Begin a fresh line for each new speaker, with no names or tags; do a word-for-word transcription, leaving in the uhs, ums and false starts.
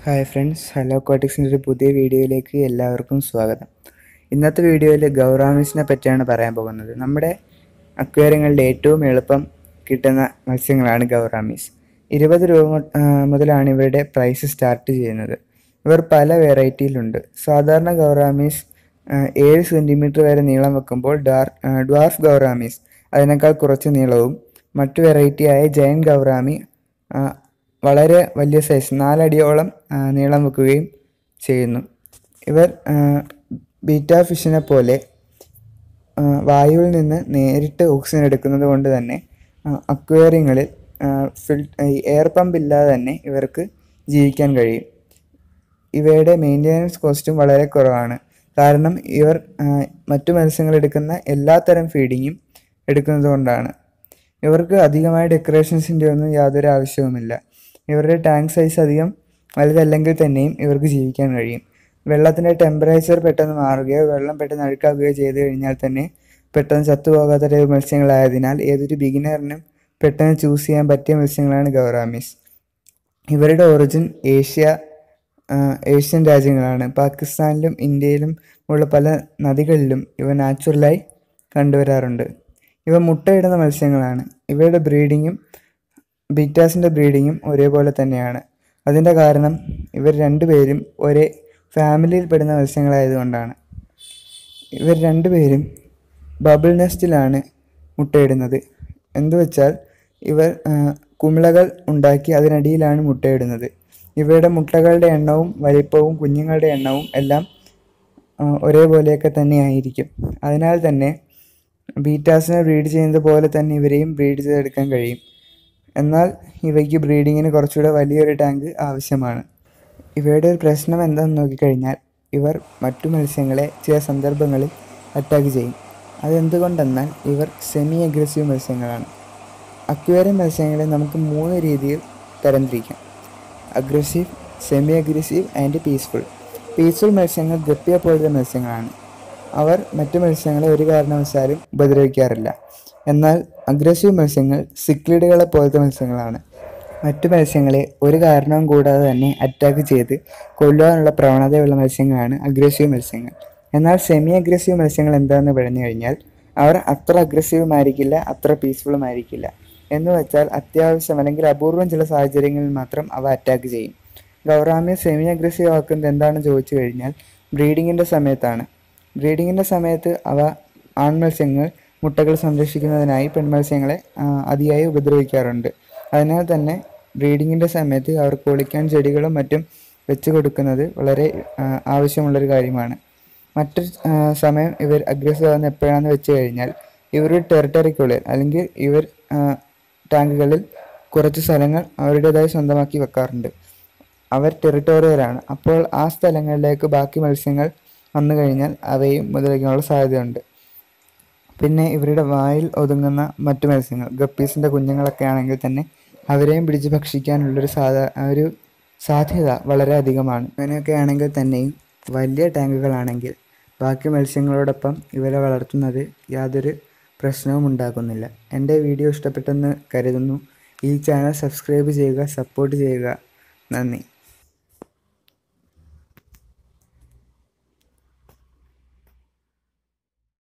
Hi friends, hello കോട്ടിക്സിൻ്റെ ഒരു പുതിയ വീഡിയോയിലേക്ക് എല്ലാവർക്കും സ്വാഗതം. ഇന്നത്തെ വീഡിയോയിൽ ഗൗറാമീസിനെ പറ്റിയാണ് പറയാൻ പോകുന്നത്. നമ്മുടെ അക്വേറിയങ്ങളിൽ ഏറ്റവും എളുപ്പം കിട്ടുന്ന മത്സ്യങ്ങളാണ് ഗൗറാമീസ്. ഇരുപത് രൂപ മുതലാണ് ഇവരുടെ പ്രൈസ് സ്റ്റാർട്ട് ചെയ്യുന്നത്. ഇവർ പല വെറൈറ്റിയിലുണ്ട്. സാധാരണ ഗൗറാമീസ് ഏഴ് സെൻറ്റിമീറ്റർ വരെ നീളം വെക്കുമ്പോൾ ഡാർ ഡ്വാർഫ് ഗൗറാമീസ് അതിനേക്കാൾ കുറച്ച് നീളവും, മറ്റു വെറൈറ്റിയായ ജയൻ ഗൗറാമി വളരെ വലിയ സൈസ് നാലടിയോളം നീളം വെക്കുകയും ചെയ്യുന്നു. ഇവർ ബീറ്റ ഫിഷിനെ പോലെ വായുവിൽ നിന്ന് നേരിട്ട് ഓക്സിജൻ എടുക്കുന്നത് കൊണ്ട് തന്നെ അക്വേറിയങ്ങളിൽ ഫിൽ എയർ പമ്പ് ഇല്ലാതെ തന്നെ ഇവർക്ക് ജീവിക്കാൻ കഴിയും. ഇവയുടെ മെയിൻ്റെനൻസ് കോസ്റ്റും വളരെ കുറവാണ്. കാരണം ഇവർ മറ്റു മത്സ്യങ്ങൾ എടുക്കുന്ന എല്ലാത്തരം ഫീഡിങ്ങും എടുക്കുന്നത് കൊണ്ടാണ്. ഇവർക്ക് അധികമായ ഡെക്കറേഷൻസിൻ്റെ ഒന്നും യാതൊരു ആവശ്യവുമില്ല. ഇവരുടെ ടാങ്ക് സൈസ് അധികം വലുതല്ലെങ്കിൽ തന്നെയും ഇവർക്ക് ജീവിക്കാൻ കഴിയും. വെള്ളത്തിൻ്റെ ടെമ്പറേച്ചർ പെട്ടെന്ന് മാറുകയോ വെള്ളം പെട്ടെന്ന് അഴുക്കാക്കുകയോ ചെയ്തു കഴിഞ്ഞാൽ തന്നെ പെട്ടെന്ന് ചത്തുപോകാത്ത ടൈപ്പ് മത്സ്യങ്ങളായതിനാൽ ഏതൊരു ബിഗിനറിനും പെട്ടെന്ന് ചൂസ് ചെയ്യാൻ പറ്റിയ മത്സ്യങ്ങളാണ് ഗൗറാമീസ്. ഇവരുടെ ഒറിജിൻ ഏഷ്യ ഏഷ്യൻ രാജ്യങ്ങളാണ്. പാകിസ്ഥാനിലും ഇന്ത്യയിലും ഉള്ള പല നദികളിലും ഇവ നാച്ചുറലായി കണ്ടുവരാറുണ്ട്. ഇവ മുട്ടയിടുന്ന മത്സ്യങ്ങളാണ്. ഇവയുടെ ബ്രീഡിങ്ങും ബീറ്റാസിൻ്റെ ബ്രീഡിങ്ങും ഒരേപോലെ തന്നെയാണ്. അതിൻ്റെ കാരണം ഇവർ രണ്ടുപേരും ഒരേ ഫാമിലിയിൽപ്പെടുന്ന മത്സ്യങ്ങളായതുകൊണ്ടാണ്. ഇവർ രണ്ടുപേരും ബബിൾ നെസ്റ്റിലാണ് മുട്ടയിടുന്നത്. എന്തുവെച്ചാൽ ഇവർ കുമിളകൾ ഉണ്ടാക്കി അതിനടിയിലാണ് മുട്ടയിടുന്നത്. ഇവയുടെ മുട്ടകളുടെ എണ്ണവും വലിപ്പവും കുഞ്ഞുങ്ങളുടെ എണ്ണവും എല്ലാം ഒരേപോലെയൊക്കെ തന്നെ ആയിരിക്കും. അതിനാൽ തന്നെ ബീറ്റാസിനെ ബ്രീഡ് ചെയ്യുന്നത് പോലെ തന്നെ ഇവരെയും ബ്രീഡ് ചെയ്തെടുക്കാൻ കഴിയും. എന്നാൽ ഇവയ്ക്ക് ബ്രീഡിങ്ങിന് കുറച്ചുകൂടെ വലിയൊരു ടാങ്ക് ആവശ്യമാണ്. ഇവയുടെ ഒരു പ്രശ്നം എന്താണെന്ന് നോക്കിക്കഴിഞ്ഞാൽ ഇവർ മറ്റു മത്സ്യങ്ങളെ ചില സന്ദർഭങ്ങളിൽ അറ്റാക്ക് ചെയ്യും. അതെന്തുകൊണ്ടെന്നാൽ ഇവർ സെമി അഗ്രസീവ് മത്സ്യങ്ങളാണ്. അക്വേറിയം മത്സ്യങ്ങളെ നമുക്ക് മൂന്ന് രീതിയിൽ തരംതിരിക്കാം: aggressive, semi aggressive and peaceful. Peaceful മത്സ്യങ്ങൾ ഗപ്പിയെ പോലത്തെ മത്സ്യങ്ങളാണ്. അവർ മറ്റു മത്സ്യങ്ങളെ ഒരു കാരണവശാലും ഉപദ്രവിക്കാറില്ല. എന്നാൽ അഗ്രസീവ് മത്സ്യങ്ങൾ സിക്ലിഡുകളെ പോലത്തെ മത്സ്യങ്ങളാണ്. മറ്റു മത്സ്യങ്ങളെ ഒരു കാരണവും കൂടാതെ തന്നെ അറ്റാക്ക് ചെയ്ത് കൊല്ലുവാനുള്ള പ്രവണതയുള്ള മത്സ്യങ്ങളാണ് അഗ്രസീവ് മത്സ്യങ്ങൾ. എന്നാൽ സെമി അഗ്രസീവ് മത്സ്യങ്ങൾ എന്താണെന്ന് പറഞ്ഞു കഴിഞ്ഞാൽ അവർ അത്ര അഗ്രസീവുമായിരിക്കില്ല, അത്ര പീസ്ഫുള്ളുമായിരിക്കില്ല. എന്ന് വെച്ചാൽ അത്യാവശ്യം അല്ലെങ്കിൽ അപൂർവം ചില സാഹചര്യങ്ങളിൽ മാത്രം അവ അറ്റാക്ക് ചെയ്യും. ഗൗറാമിയെ സെമി അഗ്രസീവ് ആക്കുന്നത് എന്താണെന്ന് ചോദിച്ചു കഴിഞ്ഞാൽ ബ്രീഡിങ്ങിൻ്റെ സമയത്താണ്. ബ്രീഡിങ്ങിൻ്റെ സമയത്ത് അവ ആൺമത്സ്യങ്ങൾ മുട്ടകൾ സംരക്ഷിക്കുന്നതിനായി പെൺമത്സ്യങ്ങളെ അതിയായി ഉപദ്രവിക്കാറുണ്ട്. അതിനാൽ തന്നെ ബ്രീഡിങ്ങിൻ്റെ സമയത്ത് അവർക്ക് ഒളിക്കാൻ ചെടികളും മറ്റും വെച്ച് കൊടുക്കുന്നത് വളരെ ആവശ്യമുള്ളൊരു കാര്യമാണ്. മറ്റൊരു സമയം ഇവർ അഗ്രസീവ് ആകുന്ന എപ്പോഴാണെന്ന് വെച്ച് കഴിഞ്ഞാൽ ഇവരുടെ ടെറിട്ടറിക്കുള്ളിൽ അല്ലെങ്കിൽ ഇവർ ടാങ്കുകളിൽ കുറച്ച് സ്ഥലങ്ങൾ അവരുടേതായി സ്വന്തമാക്കി വെക്കാറുണ്ട്. അവർ ടെറിട്ടോറിയലാണ്. അപ്പോൾ ആ സ്ഥലങ്ങളിലേക്ക് ബാക്കി മത്സ്യങ്ങൾ വന്നു കഴിഞ്ഞാൽ അവയും ഉപദ്രവിക്കാനുള്ള സാധ്യതയുണ്ട്. പിന്നെ ഇവരുടെ വായിൽ ഒതുങ്ങുന്ന മറ്റു മത്സ്യങ്ങൾ ഗപ്പീസിൻ്റെ കുഞ്ഞുങ്ങളൊക്കെ ആണെങ്കിൽ തന്നെ അവരെയും പിടിച്ച് ഭക്ഷിക്കാനുള്ളൊരു സാധാ ഒരു സാധ്യത വളരെ അധികമാണ്. അങ്ങനെയൊക്കെ ആണെങ്കിൽ തന്നെയും വലിയ ടാങ്കുകളാണെങ്കിൽ ബാക്കി മത്സ്യങ്ങളോടൊപ്പം ഇവരെ വളർത്തുന്നത് യാതൊരു പ്രശ്നവും ഉണ്ടാക്കുന്നില്ല. എൻ്റെ വീഡിയോ ഇഷ്ടപ്പെട്ടെന്ന് കരുതുന്നു. ഈ ചാനൽ സബ്സ്ക്രൈബ് ചെയ്യുക, സപ്പോർട്ട് ചെയ്യുക. നന്ദി.